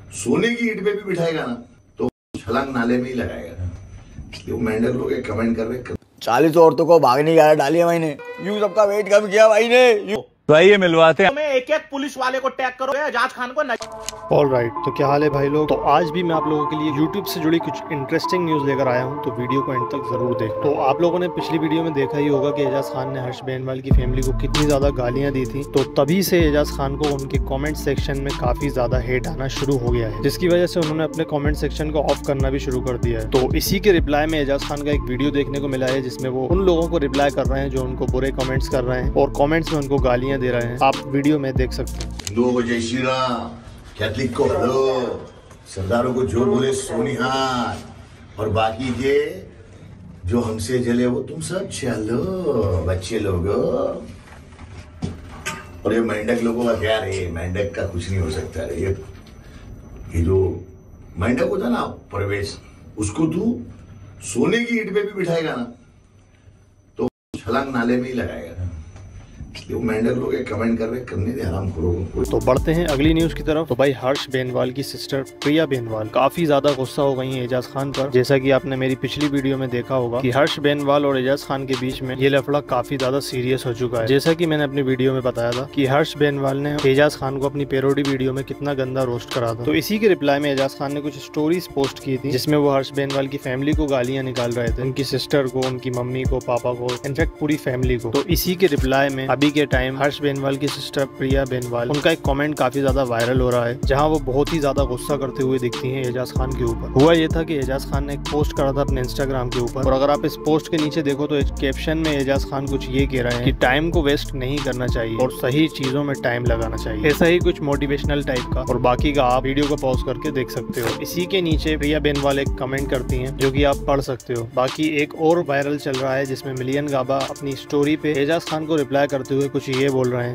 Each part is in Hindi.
सोने की ईंट पे भी बिठाएगा ना तो छलांग नाले में ही लगाएगा। वो मेंढक लोग कमेंट कर रहे 40 औरतों को भागने की आदत डाली है भाई ने, यूं सबका वेट कम किया भाई ने। तो आइए मिलवाते हैं। एक एक पुलिस वाले को टैग करोगे एजाज खान को। ऑलराइट, तो क्या हाल है भाई लोग। तो आज भी मैं आप लोगों के लिए YouTube से जुड़ी कुछ इंटरेस्टिंग न्यूज़ लेकर आया हूं, तो वीडियो को एंड तक जरूर देख। तो आप लोगों ने पिछली वीडियो में देखा ही होगा कि एजाज खान ने हर्ष बेनीवाल की फैमिली को कितनी ज्यादा गालियां दी थी। तो तभी से एजाज खान को उनके कॉमेंट सेक्शन में काफी ज्यादा हेट आना शुरू हो गया है, जिसकी वजह से उन्होंने अपने कॉमेंट सेक्शन को ऑफ करना भी शुरू कर दिया है। तो इसी के रिप्लाई में एजाज खान का एक वीडियो देखने को मिला है, जिसमें वो उन लोगों को रिप्लाई कर रहे हैं जो उनको बुरे कमेंट्स कर रहे हैं और कमेंट्स में उनको गालियां दे रहे हैं। आप वीडियो में देख सकते हैं। हिंदुओं जय श्री राम, कैथलिक को हेलो, सरदारों को जो बोले सोनिहार, और बाकी के जो हमसे जले वो तुम सब चलो बच्चे लोग। और ये मेंढक लोगों का क्या रे, मेंढक का कुछ नहीं हो सकता रे। ये जो मेंढक होता ना परवेश, उसको तू सोने की ईंट पे भी बिठाएगा ना तो छलांग नाले में ही लगाएगा। वो मेंढक लोग कमेंट कर रहे, करने दे आराम करो। तो बढ़ते हैं अगली न्यूज की तरफ। तो भाई हर्ष बेनीवाल की सिस्टर प्रिया बेनीवाल काफी ज्यादा गुस्सा हो गई है एजाज खान पर। जैसा कि आपने मेरी पिछली वीडियो में देखा होगा कि हर्ष बेनीवाल और एजाज खान के बीच में ये लफड़ा काफी ज्यादा सीरियस हो चुका है। जैसा कि मैंने अपनी वीडियो में बताया था कि हर्ष बेनीवाल ने एजाज खान को अपनी पैरोडी वीडियो में कितना गंदा रोस्ट करा था। तो इसी के रिप्लाई में एजाज खान ने कुछ स्टोरीज पोस्ट की थी, जिसमें वो हर्ष बेनीवाल की फैमिली को गालियां निकाल रहे थे, उनकी सिस्टर को, उनकी मम्मी को, पापा को, इनफैक्ट पूरी फैमिली को। तो इसी के रिप्लाई में अभी के टाइम हर्ष बेनीवाल की सिस्टर प्रिया बेनीवाल, उनका एक कमेंट काफी ज्यादा वायरल हो रहा है, जहां वो बहुत ही ज्यादा गुस्सा करते हुए दिखती हैं एजाज खान के ऊपर। हुआ ये था कि एजाज खान ने एक पोस्ट करा था अपने इंस्टाग्राम के ऊपर, और अगर आप इस पोस्ट के नीचे देखो तो एक कैप्शन में एजाज खान कुछ ये कह रहे हैं कि टाइम को वेस्ट नहीं करना चाहिए और सही चीजों में टाइम लगाना चाहिए, ऐसा ही कुछ मोटिवेशनल टाइप का। और बाकी का आप वीडियो को पॉज करके देख सकते हो। इसी के नीचे प्रिया बेनीवाल एक कमेंट करती हैं जो कि आप पढ़ सकते हो। बाकी एक और वायरल चल रहा है जिसमें मिलियन गाबा अपनी स्टोरी पे एजाज खान को रिप्लाई करते हुए कुछ ये बोल रहे हैं।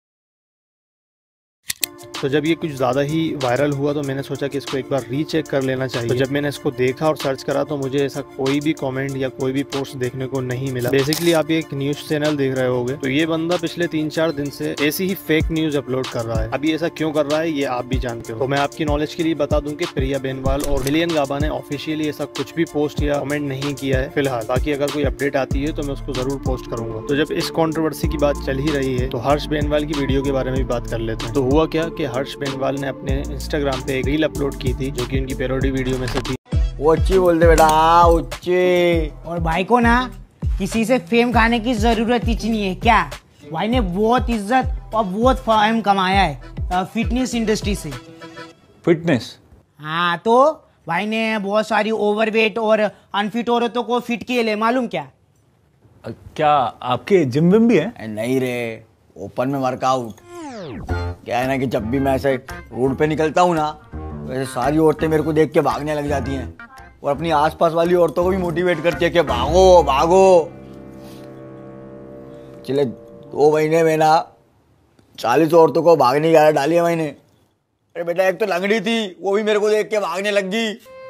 तो जब ये कुछ ज़्यादा ही वायरल हुआ तो मैंने सोचा कि इसको एक बार रीचेक कर लेना चाहिए। तो जब मैंने इसको देखा और सर्च करा तो मुझे ऐसा कोई भी कमेंट या कोई भी पोस्ट देखने को नहीं मिला। बेसिकली आप ये एक न्यूज़ चैनल देख रहे होगे, तो ये बंदा पिछले 3-4 दिन से ऐसी ही फेक न्यूज़ अपलोड कर रहा है। अभी ऐसा क्यों कर रहा है ये आप भी जानते हो। तो मैं आपकी नॉलेज के लिए बता दूं कि प्रिया बेनीवाल और मिलियन गाबा ने ऑफिशियली ऐसा कुछ भी पोस्ट या कमेंट नहीं किया है फिलहाल। बाकी अगर कोई अपडेट आती है तो मैं उसको जरूर पोस्ट करूंगा। तो जब इस कंट्रोवर्सी की बात चल ही रही है तो हर्ष बेनीवाल की वीडियो के बारे में भी बात कर लेते हैं। तो हुआ क्या कि हर्ष बेनीवाल ने अपने इंस्टाग्राम पे एक रील अपलोड की थी जो कि उनकी पैरोडी वीडियो में से थी। उच्ची बोलते बेटा, उच्ची। और भाई को ना किसी से फेम खाने की जरूरत ही नहीं है क्या। भाई ने बहुत इज्जत और बहुत फेम कमाया है फिटनेस इंडस्ट्री से। फिटनेस? हाँ, तो भाई ने बहुत सारी ओवरवेट और अनफिट औरतों को फिट किए ले, मालूम क्या? क्या आपके जिम विम भी है? नहीं रे, ओपन में वर्कआउट। क्या है ना कि जब भी मैं ऐसे रोड पे निकलता हूँ ना, वैसे सारी औरतें मेरे को देख के भागने लग जाती हैं और अपनी आसपास वाली औरतों को भी मोटिवेट करती है कि भागो भागो। चले 2 महीने में ना 40 औरतों को भागने की आदत डाली है मैंने। अरे बेटा, एक तो लंगड़ी थी वो भी मेरे को देख के भागने लग गई।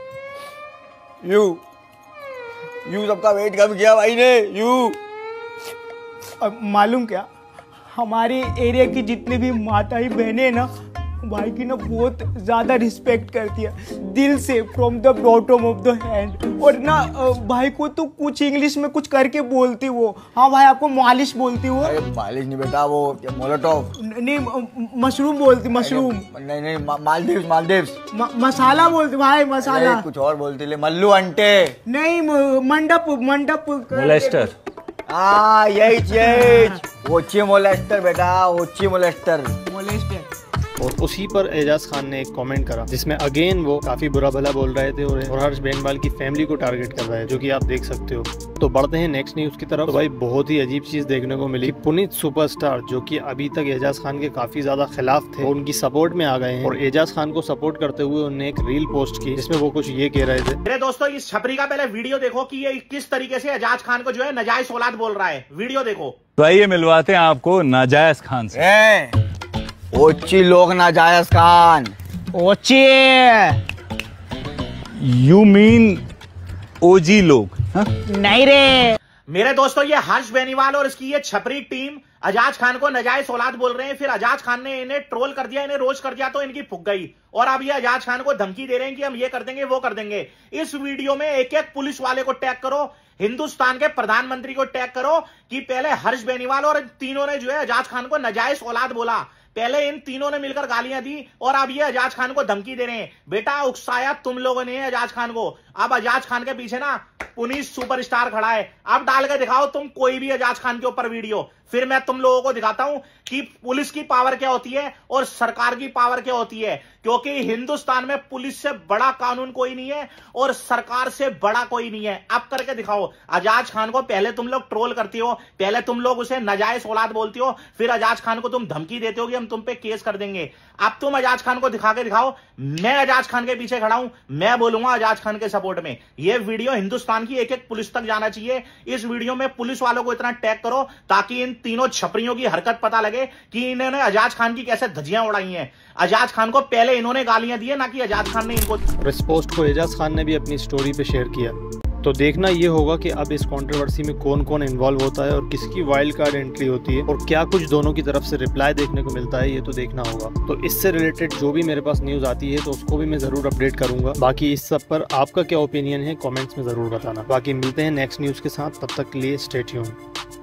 यू सबका वेट कम किया भाई ने। यू अब मालूम क्या, हमारे एरिया की जितनी भी माताएं बहनें ना भाई की ना बहुत ज़्यादा रिस्पेक्ट करती है दिल से, from the bottom of the hand. और ना भाई को तो कुछ इंग्लिश में कुछ करके बोलती वो। हाँ भाई, आपको मालिश बोलती वो। अरे मालिश नहीं बेटा, वो मोलोटोव नहीं, मशरूम बोलती, मशरूम। नहीं, मालदीव्स मसाला बोलती भाई, मसाला। कुछ और बोलती ले, मल्लू अंटे। नहीं, मंडप। मोलेस्टर। हाँ, यही ओची मोलेस्टर बेटा, ओची मोलेस्टर। और उसी पर एजाज खान ने एक कमेंट करा जिसमें अगेन वो काफी बुरा भला बोल रहे थे और हर्ष बेनीवाल की फैमिली को टारगेट कर रहे हैं, जो कि आप देख सकते हो। तो बढ़ते हैं नेक्स्ट न्यूज की तरफ। तो भाई बहुत ही अजीब चीज देखने को मिली। पुनीत सुपरस्टार, जो कि अभी तक एजाज खान के काफी ज्यादा खिलाफ थे, उनकी सपोर्ट में आ गए हैं और एजाज खान को सपोर्ट करते हुए उन्होंने एक रील पोस्ट की जिसमें वो कुछ ये कह रहे थे। मेरे दोस्तों, इस छपरी का पहले वीडियो देखो कि ये किस तरीके से एजाज खान को जो है नाजायज औलाद बोल रहा है। वीडियो देखो। तो आइए मिलवाते हैं आपको नाजायज खान से। ओची लोग नाजायज खान। ओची यू मीन ओजी लोग? नहीं रे मेरे दोस्तों, ये हर्ष बेनीवाल और इसकी ये छपरी टीम अजाज खान को नाजायज औलाद बोल रहे हैं, फिर अजाज खान ने इन्हें ट्रोल कर दिया, इन्हें रोज कर दिया तो इनकी फुक गई, और अब ये अजाज खान को धमकी दे रहे हैं कि हम ये कर देंगे वो कर देंगे। इस वीडियो में एक एक पुलिस वाले को टैग करो, हिंदुस्तान के प्रधानमंत्री को टैग करो कि पहले हर्ष बेनीवाल और तीनों ने जो है अजाज खान को नाजायज औलाद बोला, पहले इन तीनों ने मिलकर गालियां दी और अब ये अजाज खान को धमकी दे रहे हैं। बेटा उकसाया तुम लोगों ने अजाज खान को, अब अजाज खान के पीछे ना पुलिस सुपरस्टार खड़ा है। अब डाल के दिखाओ तुम कोई भी अजाज खान के ऊपर वीडियो, फिर मैं तुम लोगों को दिखाता हूं कि पुलिस की पावर क्या होती है और सरकार की पावर क्या होती है, क्योंकि हिंदुस्तान में पुलिस से बड़ा कानून कोई नहीं है और सरकार से बड़ा कोई नहीं है। अब करके दिखाओ। अजाज खान को पहले तुम लोग ट्रोल करती हो, पहले तुम लोग उसे नाजायज औलाद बोलती हो, फिर अजाज खान को तुम धमकी देते हो कि हम तुम पे केस कर देंगे। अब तुम अजाज खान को दिखा के दिखाओ। मैं अजाज खान के पीछे खड़ा हूं, मैं बोलूंगा अजाज खान के सपोर्ट में। यह वीडियो हिंदुस्तान की एक एक पुलिस तक जाना चाहिए। इस वीडियो में पुलिस वालों को इतना टैग करो ताकि इन तीनों छपरियों की हरकत पता लगे कि इन्होंने अजाज खान की कैसे धज्जियां उड़ाई हैं। अजाज खान को पहले इन्होंने गालियां दी है, ना कि अजाज खान ने इनको। इस पोस्ट को एजाज खान ने भी अपनी स्टोरी पे शेयर किया। तो देखना ये होगा कि अब इस कंट्रोवर्सी में कौन कौन इन्वॉल्व होता है और किसकी वाइल्ड कार्ड एंट्री होती है और क्या कुछ दोनों की तरफ से रिप्लाई देखने को मिलता है, ये तो देखना होगा। तो इससे रिलेटेड जो भी मेरे पास न्यूज़ आती है तो उसको भी मैं ज़रूर अपडेट करूंगा। बाकी इस सब पर आपका क्या ओपिनियन है कमेंट्स में ज़रूर बताना। बाकी मिलते हैं नेक्स्ट न्यूज़ के साथ, तब तक के लिए स्टे ट्यून्ड।